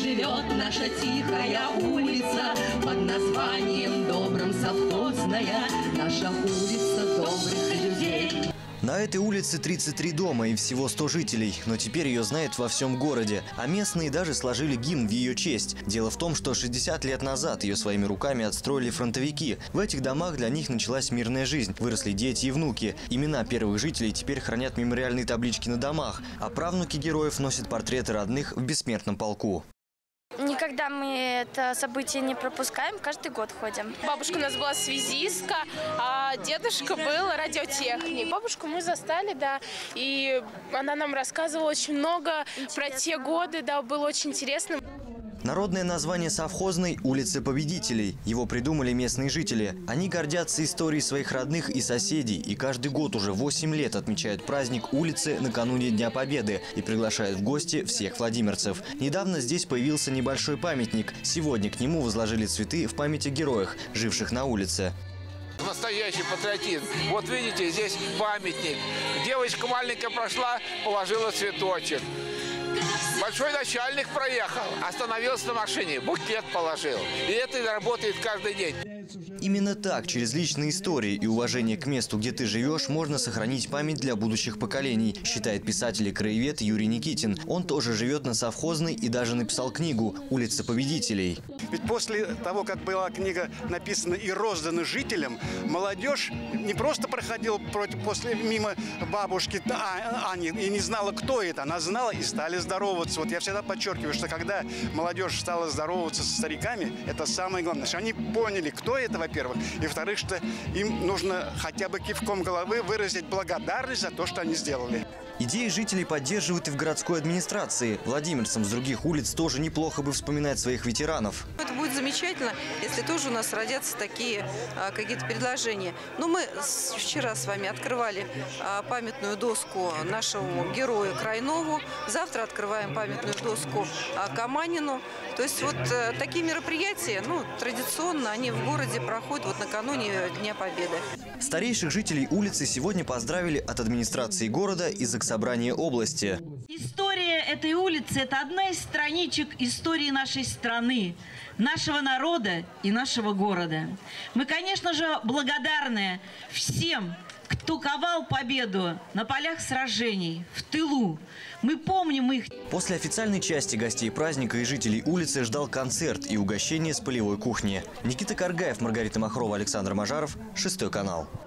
живет наша тихая улица под названием добрым совхозная, наша улица добрых людей. На этой улице 33 дома и всего 100 жителей, но теперь ее знают во всем городе, а местные даже сложили гимн в ее честь. Дело в том, что 60 лет назад ее своими руками отстроили фронтовики. В этих домах для них началась мирная жизнь, выросли дети и внуки. Имена первых жителей теперь хранят мемориальные таблички на домах, а правнуки героев носят портреты родных в бессмертном полку. Никогда мы это событие не пропускаем, каждый год ходим. Бабушка у нас была связистка, а дедушка был радиотехник. Бабушку мы застали, да, и она нам рассказывала очень много про те годы, да, было очень интересно. Народное название совхозной – улицы победителей. Его придумали местные жители. Они гордятся историей своих родных и соседей. И каждый год уже 8 лет отмечают праздник улицы накануне Дня Победы и приглашают в гости всех владимирцев. Недавно здесь появился небольшой памятник. Сегодня к нему возложили цветы в память о героях, живших на улице. Настоящий патриотизм. Вот видите, здесь памятник. Девочка маленькая прошла, положила цветочек. Большой начальник проехал, остановился на машине, букет положил. И это работает каждый день. Именно так, через личные истории и уважение к месту, где ты живешь, можно сохранить память для будущих поколений, считает писатель и краевед Юрий Никитин. Он тоже живет на совхозной и даже написал книгу «Улица победителей». Ведь после того, как была книга написана и роздана жителям, молодежь не просто проходила мимо бабушки Ани и не знала, кто это. Она знала и стали здороваться. Вот я всегда подчеркиваю, что когда молодежь стала здороваться со стариками, это самое главное. Что они поняли, кто это, во-первых. И, во-вторых, что им нужно хотя бы кивком головы выразить благодарность за то, что они сделали. Идеи жителей поддерживают и в городской администрации. Владимирцам с других улиц тоже неплохо бы вспоминать своих ветеранов. Это будет замечательно, если тоже у нас родятся такие какие-то предложения. Ну, мы вчера с вами открывали памятную доску нашему герою Крайнову. Завтра открываем памятную доску Каманину. То есть вот такие мероприятия, ну, традиционно они в городе проходят вот накануне Дня Победы. Старейших жителей улицы сегодня поздравили от администрации города и заксобрания области. История этой улицы – это одна из страничек истории нашей страны, нашего народа и нашего города. Мы, конечно же, благодарны всем, кто ковал победу на полях сражений, в тылу. Мы помним их. После официальной части гостей праздника и жителей улицы ждал концерт и угощение с полевой кухни. Никита Каргаев, Маргарита Махрова, Александр Мажаров, 6 канал.